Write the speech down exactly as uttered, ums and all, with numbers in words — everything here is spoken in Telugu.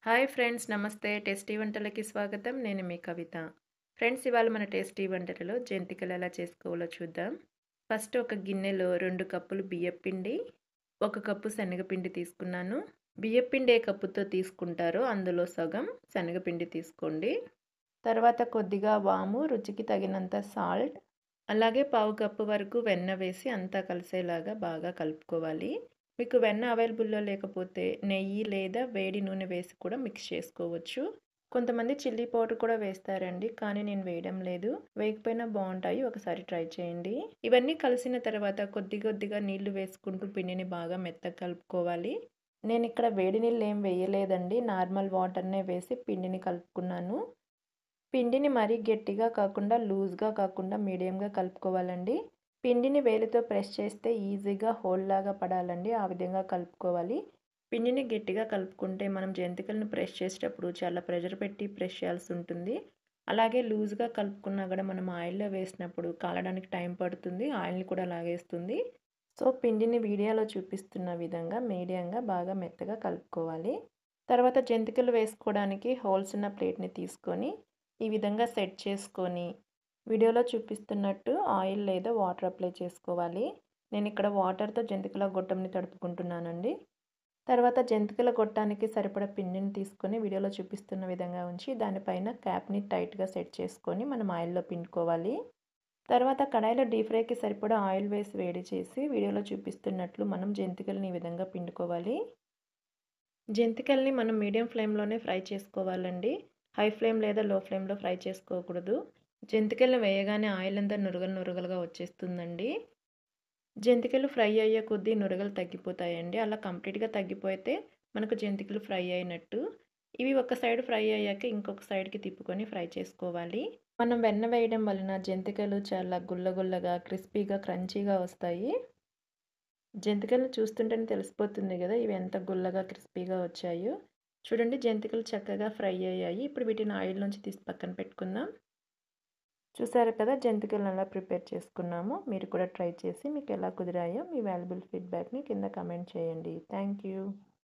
హాయ్ ఫ్రెండ్స్ నమస్తే టేస్టీ వంటలకి స్వాగతం. నేను మీ కవిత. ఫ్రెండ్స్ ఇవాళ మన టేస్టీ వంటలలో జంతికలు ఎలా చేసుకోవాలో చూద్దాం. ఫస్ట్ ఒక గిన్నెలో రెండు కప్పులు బియ్యపిండి, ఒక కప్పు శనగపిండి తీసుకున్నాను. బియ్యపిండి ఏ కప్పుతో తీసుకుంటారో అందులో సగం శనగపిండి తీసుకోండి. తర్వాత కొద్దిగా వాము, రుచికి తగినంత సాల్ట్, అలాగే పావు కప్పు వరకు వెన్న వేసి అంతా కలిసేలాగా బాగా కలుపుకోవాలి. మీకు వెన్న అవైలబుల్‌లో లేకపోతే నెయ్యి లేదా వేడి నూనె వేసి కూడా మిక్స్ చేసుకోవచ్చు. కొంతమంది చిల్లీ పౌడర్ కూడా వేస్తారండి. కానీ నేను వేయడం లేదు. వేయకపోయినా బావుంటాయి. ఒకసారి ట్రై చేయండి. ఇవన్నీ కలిసిన తర్వాత కొద్ది కొద్దిగా నీళ్లు వేసుకుంటూ పిండిని బాగా మెత్తగా కలుపుకోవాలి. నేనిక్కడ వేడి నీళ్ళు ఏం వేయలేదండి. నార్మల్ వాటర్‌నే వేసి పిండిని కలుపుకున్నాను. పిండిని మరీ గట్టిగా కాకుండా లూజ్‌గా కాకుండా మీడియంగా కలుపుకోవాలండి. పిండిని వేలితో ప్రెస్ చేస్తే ఈజీగా హోల్ లాగా పడాలండి. ఆ విధంగా కలుపుకోవాలి. పిండిని గట్టిగా కలుపుకుంటే మనం జంతికలను ప్రెస్ చేసేటప్పుడు చాలా ప్రెషర్ పెట్టి ప్రెస్ చేయాల్సి ఉంటుంది. అలాగే లూజ్‌గా కలుపుకున్నా కూడా మనం ఆయిల్‌లో వేసినప్పుడు కాలడానికి టైం పడుతుంది. ఆయిల్‌ని కూడా లాగేస్తుంది. సో, పిండిని వీడియోలో చూపిస్తున్న విధంగా మీడియంగా బాగా మెత్తగా కలుపుకోవాలి. తర్వాత జంతికలు వేసుకోవడానికి హోల్స్ ఉన్న ప్లేట్‌ని తీసుకొని ఈ విధంగా సెట్ చేసుకొని వీడియోలో చూపిస్తున్నట్టు ఆయిల్ లేదా వాటర్ అప్లై చేసుకోవాలి. నేను ఇక్కడ వాటర్‌తో జంతికల గొట్టంని తడుపుకుంటున్నానండి. తర్వాత జంతికల గొట్టానికి సరిపడా పిండిని తీసుకొని వీడియోలో చూపిస్తున్న విధంగా ఉంచి దానిపైన క్యాప్‌ని టైట్‌గా సెట్ చేసుకొని మనం ఆయిల్‌లో పిండుకోవాలి. తర్వాత కడాయిలో డీప్ ఫ్రైకి సరిపడా ఆయిల్ వేసి వేడి చేసి వీడియోలో చూపిస్తున్నట్లు మనం జంతికలని ఈ విధంగా పిండుకోవాలి. జంతికల్ని మనం మీడియం ఫ్లేమ్‌లోనే ఫ్రై చేసుకోవాలండి. హై ఫ్లేమ్ లేదా లో ఫ్లేమ్‌లో ఫ్రై చేసుకోకూడదు. జంతికలను వేయగానే ఆయిల్ అంతా నురగలు నురగలుగా వచ్చేస్తుందండి. జంతికలు ఫ్రై అయ్యే కొద్దీ నురగలు తగ్గిపోతాయండి. అలా కంప్లీట్‌గా తగ్గిపోతే మనకు జంతికలు ఫ్రై అయినట్టు. ఇవి ఒక సైడ్ ఫ్రై అయ్యాక ఇంకొక సైడ్‌కి తిప్పుకొని ఫ్రై చేసుకోవాలి. మనం వెన్న వేయడం వలన జంతికలు చాలా గుల్లగుల్లగా, క్రిస్పీగా, క్రంచీగా వస్తాయి. జంతికలను చూస్తుంటేనే తెలిసిపోతుంది గదా! ఇవి ఎంత గుల్లగా, క్రిస్పీగా వచ్చాయో. చూడండి జంతికలు చక్కగా ఫ్రై అయ్యాయి. ఇప్పుడు వీటిని ఆయిల్ నుంచి తీసి పక్కన పెట్టుకుందాం. చూసారు కదా! జంతికలను ఎలా ప్రిపేర్ చేసుకున్నామో. మీరు కూడా ట్రై చేసి మీకు ఎలా కుదిరాయో మీ వాల్యుబుల్ ఫీడ్‌బ్యాక్‌ని కింద కామెంట్ చేయండి. Thank you.